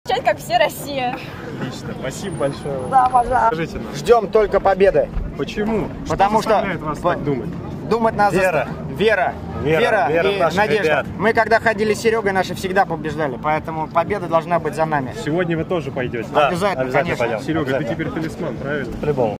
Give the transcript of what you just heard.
как все Россия. Отлично, спасибо большое. Да, пожалуйста. Скажите нам, Ждем только победы. почему? Потому что заставляет вас так думать? Думать нас Вера. Вера Вера и в наших надежда. ребят. Мы когда ходили с Серегой, наши всегда побеждали, поэтому победа должна быть за нами. Сегодня вы тоже пойдете. Да, Обязательно, обязательно конечно. пойдем. Серега, ты Обязательно. теперь талисман, правильно? По-любому.